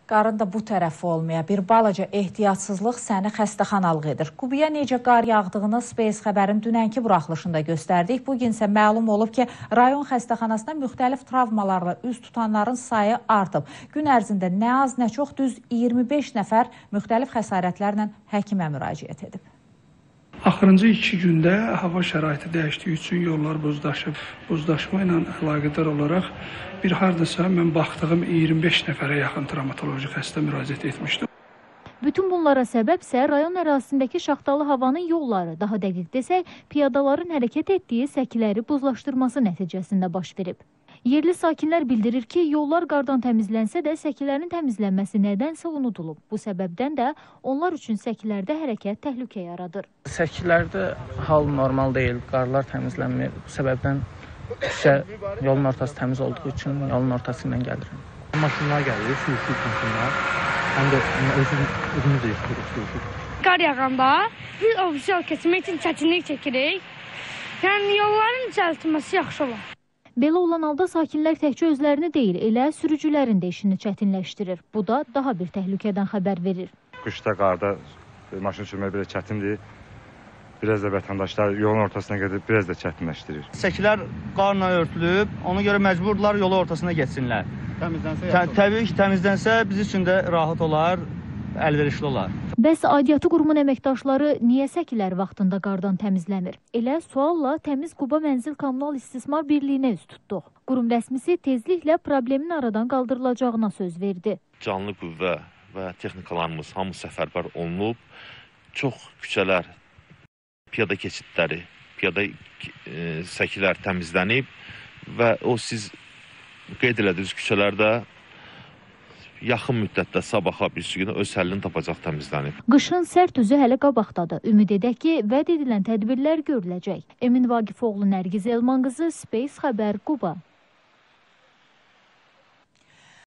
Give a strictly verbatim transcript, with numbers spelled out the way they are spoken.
Qarın da bu tərəfi olmaya bir balaca ehtiyatsızlıq səni xəstəxanalıq edir. Qubaya necə qar yağdığını Space xəbərin dünənki buraxılışında göstərdik. Bugün isə məlum olub ki, rayon xəstəxanasında müxtəlif travmalarla üz tutanların sayı artıb. Gün ərzində nə az nə çox düz iyirmi beş nəfər müxtəlif xəsarətlərlə həkimə müraciət edib. Axırıncı iki gündə hava şəraiti dəyişdiyi üçün yollar buzdaşıb. Buzdaşma ilə əlaqədar olaraq bir hardasa mən baxdığım iyirmi beş nəfərə yaxın travmatoloji xəstə müraciət etmişdim. Bütün bunlara səbəbsə rayon ərazisindəki şaxtalı havanın yolları, daha dəqiq desək, piyadaların hərəkət etdiyi səkiləri buzlaşdırması nəticəsində baş verib. Yerli sakinlər bildirir ki, yollar qardan təmizlənsə də səkilərin təmizlənməsi nədənsə unudulub. Bu səbəbdən də onlar üçün səkilərdə hərəkət təhlükə yaradır. Səkilərdə hal normal deyil, qarlar təmizlənmir. Bu səbəbdən küçə yolun ortası təmiz olduğu üçün yolun ortası ilə gəlirəm. Maşınlar gəlir, sürüşür maşınlar. Həm də özümüz də yıxırıq. Qar yağanda biz ofisial keçmək üçün çətinlik çəkirik. Yəni yolların düzəltilməsi yaxşı olar. Belə olan halda sakinlər təkcə özlərini deyil, elə sürücülərin də işini çətinləşdirir. Bu da daha bir təhlükədən xəbər verir. Qışda, qarda maşın sürmək belə çətindir. Biraz da vətəndaşlar yolun ortasına gedib biraz da çətinləşdirir. Səkilər qarla örtülüb, ona görə məcburdular yolu ortasına geçsinlər. Təmizlənsə Tə Təbii ki, təmizlənsə biz üçün də rahat olar, əlverişli olar. Bəs aidiyyatı qurumun əməkdaşları niyə səkilər vaxtında qardan təmizləmir? Elə sualla Təmiz Quba Mənzil Kommunal İstismar Birliyinə üz tutduq. Qurum rəsmisi tezliklə problemin aradan qaldırılacağına söz verdi. Canlı qüvvə və texnikalarımız hamı səfərbər olunub. Çox küçələr, piyada keçidləri, piyada e, səkilər təmizlənib və o siz qeyd elədiniz küçələrdə yaxın müddətdə sabaha bir gün öz həllini tapacaq təmizlənib. Qışın sərt üzü hələ qabaqdadır. Ümid edək ki, vəd edilən tədbirlər görüləcək. Emin Vaqifoğlu, Nərgiz Elman qızı, Space xəbər, Quba.